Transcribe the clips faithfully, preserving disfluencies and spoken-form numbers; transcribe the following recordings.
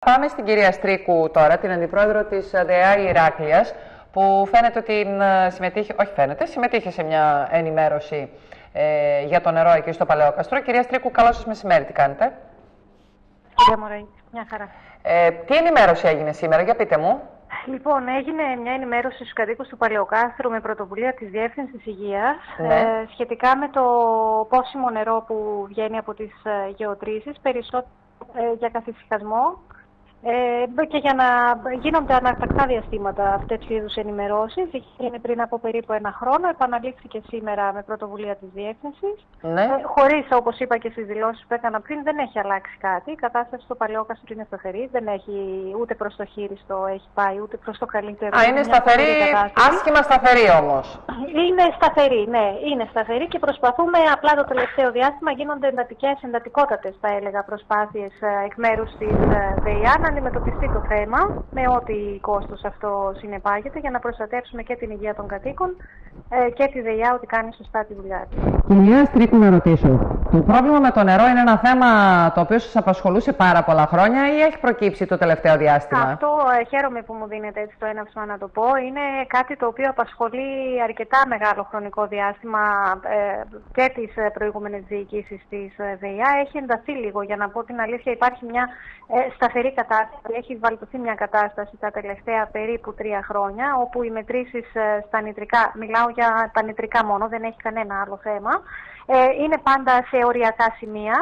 Πάμε στην κυρία Στρίκου τώρα, την αντιπρόεδρο της ΔΕΑ Ηράκλειας, που φαίνεται ότι συμμετείχε, όχι φαίνεται, συμμετείχε σε μια ενημέρωση ε, για το νερό εκεί στο Παλαιόκαστρο. Κυρία Στρίκου, καλό σας μεσημέρι, τι κάνετε? Κυρία Μωρέη, μια χαρά. Ε, τι ενημέρωση έγινε σήμερα, για πείτε μου. Λοιπόν, έγινε μια ενημέρωση στους κατοίκους του Παλαιοκάστρου με πρωτοβουλία της Διεύθυνσης Υγείας, ναι. ε, σχετικά με το πόσιμο νερό που βγαίνει από τις ε, γεωτρήσεις, περισσότερο ε, για καθησυχασμό ε, και για να γίνονται ανατακτά διαστήματα τέτοιου είδους ενημερώσεις. Έγινε πριν από περίπου ένα χρόνο, επαναλήφθηκε σήμερα με πρωτοβουλία της Διεύθυνσης. Ναι. Ε, χωρίς, όπως είπα και στις δηλώσεις που έκανα πριν, δεν έχει αλλάξει κάτι. Η κατάσταση στο Παλαιόκαστρο είναι σταθερή. Δεν έχει ούτε προς το χείριστο έχει πάει, ούτε προς το καλύτερο. Α, είναι σταθερή, άσχημα σταθερή όμως. Είναι σταθερή, ναι, είναι σταθερή και προσπαθούμε. Απλά το τελευταίο διάστημα γίνονται εντατικές, εντατικότατες, θα έλεγα, προσπάθειες εκ μέρους της ΔΕΙΑ να αντιμετωπιστεί το θέμα με ό,τι κόστος αυτό συνεπάγεται, για να προστατεύσουμε και την υγεία των κατοίκων ε, και τη ΔΕΙΑ ότι κάνει σωστά τη δουλειά της. Κυρία Στρίκου, να ρωτήσω. Το πρόβλημα με το νερό είναι ένα θέμα το οποίο σας απασχολούσε πάρα πολλά χρόνια ή έχει προκύψει το τελευταίο διάστημα? Αυτό ε, χαίρομαι που μου δίνετε έτσι το έναυσμα να το πω. Είναι κάτι το οποίο απασχολεί αρκετά μεγάλο χρονικό διάστημα ε, και τις προηγούμενες διοικήσεις της ΔΕΙΑ. Έχει ενταθεί λίγο, για να πω την αλήθεια. Υπάρχει μια ε, σταθερή κατάσταση. Έχει βαλτωθεί μια κατάσταση τα τελευταία περίπου τρία χρόνια, όπου οι μετρήσεις ε, στα νητρικά, μιλάω για τα νητρικά μόνο, δεν έχει κανένα άλλο θέμα, Ε, είναι πάντα σε οριακά σημεία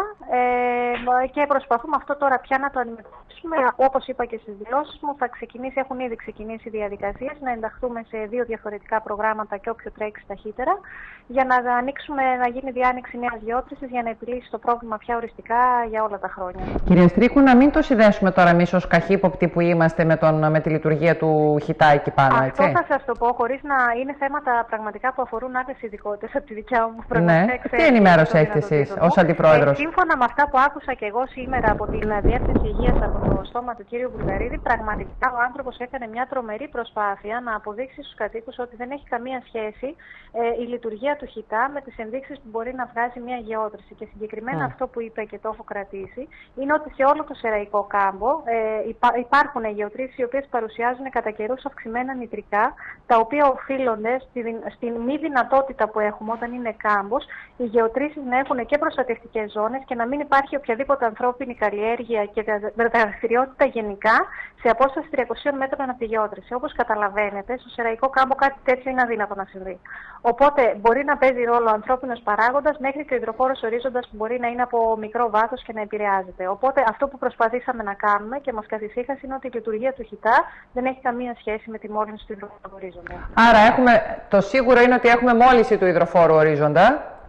ε, και προσπαθούμε αυτό τώρα πια να το αντιμετωπίσουμε. Όπως είπα και στις δηλώσεις μου, θα ξεκινήσει, έχουν ήδη ξεκινήσει διαδικασίες να ενταχθούμε σε δύο διαφορετικά προγράμματα και όποιο τρέξει ταχύτερα, για να ανοίξουμε, να γίνει διάνοιξη νέας γεώτρησης για να επιλύσει το πρόβλημα πια οριστικά για όλα τα χρόνια. Κυρία Στρίκου, να μην το συνδέσουμε τώρα εμείς ως καχύποπτοι που είμαστε με, τον, με τη λειτουργία του χιτά εκεί πάνω, έτσι. Αυτό θα σας το πω, χωρίς να είναι θέματα πραγματικά που αφορούν άλλες ειδικότητες από τη δικιά μου. Ναι. Τι ενημέρωση έχετε εσείς ως αντιπρόεδρος? Ε, σύμφωνα με αυτά που άκουσα και εγώ σήμερα από την Διεύθυνση Υγείας, από το στόμα του κύριου Βουλγαρίδη, πραγματικά ο άνθρωπος έκανε μια τρομερή προσπάθεια να αποδείξει στους κατοίκους ότι δεν έχει καμία σχέση ε, η λειτουργία του χιτά με τις ενδείξεις που μπορεί να βγάζει μια γεώτρηση. Και συγκεκριμένα Mm. αυτό που είπε και το έχω κρατήσει είναι ότι σε όλο το σεραϊκό κάμπο ε, υπά, υπάρχουν γεωτρήσεις οι οποίες παρουσιάζουν κατά καιρούς αυξημένα νητρικά, τα οποία οφείλονται στην, στην μη δυνατότητα που έχουμε όταν είναι κάμπος οι γεωτρήσεις να έχουν και προστατευτικές ζώνες και να μην υπάρχει οποιαδήποτε ανθρώπινη καλλιέργεια και δραστηριότητα γενικά σε απόσταση τριακοσίων μέτρων από τη γεώτρηση. Όπως καταλαβαίνετε, στο σεραϊκό κάμπο κάτι τέτοιο είναι αδύνατο να συμβεί. Οπότε μπορεί να παίζει ρόλο ο ανθρώπινος παράγοντας μέχρι και ο υδροφόρος ορίζοντας που μπορεί να είναι από μικρό βάθος και να επηρεάζεται. Οπότε αυτό που προσπαθήσαμε να κάνουμε και μας καθησύχασε είναι ότι η λειτουργία του χιτά δεν έχει καμία σχέση με τη μόλυνση του υδροφόρου ορίζοντα. Άρα έχουμε, το σίγουρο είναι ότι έχουμε μόλυνση του υδροφόρου ορίζοντα.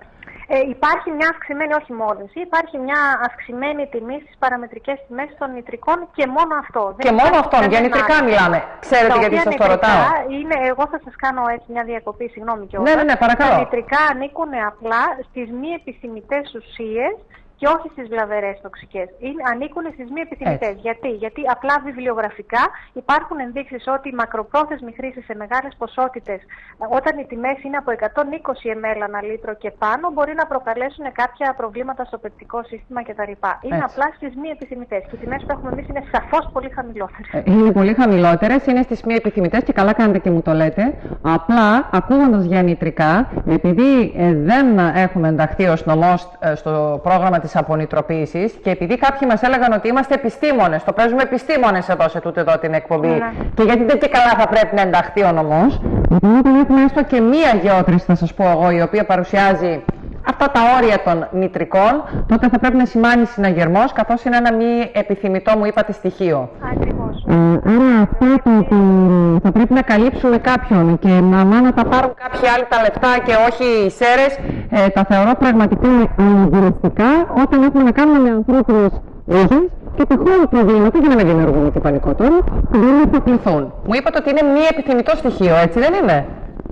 Ε, υπάρχει μια αυξημένη, όχι μόλυνση, υπάρχει μια αυξημένη τιμή στις παραμετρικές τιμές των νητρικών και μόνο αυτό. Και δεν μόνο αυτό, για νητρικά άλλο. Μιλάμε. Ξέρετε γιατί σας το ρωτάω? Είναι, εγώ θα σας κάνω έτσι μια διακοπή, συγγνώμη κιόλας. Ναι, ναι, ναι, παρακαλώ. Τα νητρικά ανήκουν απλά στις μη επιθυμητές ουσίες και όχι στις βλαβερές τοξικές. Είναι, ανήκουν στις μη επιθυμητές. Γιατί? Γιατί απλά βιβλιογραφικά υπάρχουν ενδείξεις ότι η μακροπρόθεσμη χρήση σε μεγάλες ποσότητες, όταν οι τιμές είναι από εκατόν είκοσι μιλιλίτρα ανά λίτρο και πάνω, μπορεί να προκαλέσουν κάποια προβλήματα στο πεπτικό σύστημα κτλ. Είναι Έτσι. απλά στις μη επιθυμητές. Και οι τιμές που έχουμε εμείς είναι σαφώς πολύ χαμηλότερες. Ε, είναι πολύ χαμηλότερες, είναι στις μη επιθυμητές και καλά κάνετε και μου το λέτε. Απλά, ακούγοντας για νητρικά, επειδή ε, δεν έχουμε ενταχθεί ως νομός ε, στο πρόγραμμα της απονητροποίησης και επειδή κάποιοι μας έλεγαν ότι είμαστε επιστήμονες, το παίζουμε επιστήμονες εδώ σε τούτη εδώ την εκπομπή, ναι. Και γιατί δεν και καλά θα πρέπει να ενταχθεί ο νομός, όταν έχουμε έστω και μία γεώτρηση, θα σας πω εγώ, η οποία παρουσιάζει αυτά τα όρια των νητρικών, τότε θα πρέπει να σημάνει συναγερμός, καθώς είναι ένα μη επιθυμητό, μου είπατε, στοιχείο. Ακριβώς. Ε, άρα αυτό το, το, θα πρέπει να καλύψουμε κάποιον και άμα να τα πάρουν κάποιοι άλλοι τα λεφτά και όχι οι σέρες, ε, τα θεωρώ πραγματικά αναγκριστικά όταν έχουμε να κάνουμε με ανθρώπινες ρίζες και τυχόν προβλήματα, για να μην δημιουργούμε και πανικό τώρα, δεν θα πληθούν. Μου είπατε ότι είναι μη επιθυμητό στοιχείο, έτσι δεν είναι?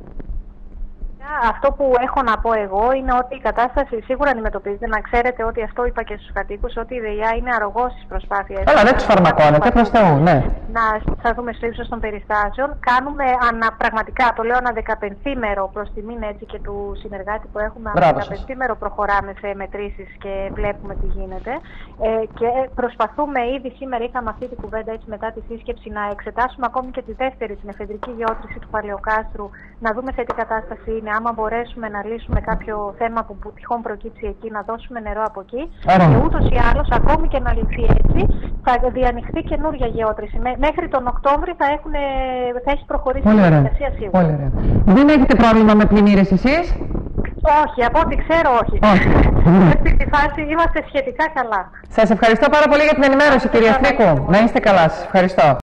Αυτό που έχω να πω εγώ είναι ότι η κατάσταση σίγουρα αντιμετωπίζεται. Να ξέρετε ότι αυτό είπα και στους κατοίκους, ότι η ΔΕΙΑ είναι αρρωγός στις προσπάθειες. Καλά, δεν τους φαρμακώνετε, προς Θεού, ναι. να σταθούμε στο ύψος των περιστάσεων. Κάνουμε ανα, πραγματικά, το λέω ανα δεκαπενθήμερο προς τιμήν έτσι και του συνεργάτη που έχουμε, ανα δεκαπενθήμερο προχωράμε σε μετρήσεις και βλέπουμε τι γίνεται. Ε, και προσπαθούμε, ήδη σήμερα είχαμε αυτή την κουβέντα έτσι μετά τη σύσκεψη, να εξετάσουμε ακόμη και τη δεύτερη, την εφεδρική γεώτρηση του Παλαιοκάστρου, να δούμε σε τι κατάσταση είναι, άμα μπορέσουμε να λύσουμε κάποιο θέμα που, που τυχόν προκύψει εκεί, να δώσουμε νερό από εκεί. Άρα. Και ούτως ή άλλως, ακόμη και να λυθεί έτσι, θα διανοιχθεί καινούργια γεώτρηση. Μέχρι τον Οκτώβρη θα, έχουν, θα έχει προχωρήσει η διαδικασία σίγουρα. Πολύ ωραία. Δεν έχετε πρόβλημα με πλημμύρες εσείς? Όχι, από ό,τι ξέρω όχι. όχι. Σε αυτή τη φάση είμαστε σχετικά καλά. Σας ευχαριστώ πάρα πολύ για την ενημέρωση, κυρία Στρίκου. Να είστε καλά, σας ευχαριστώ.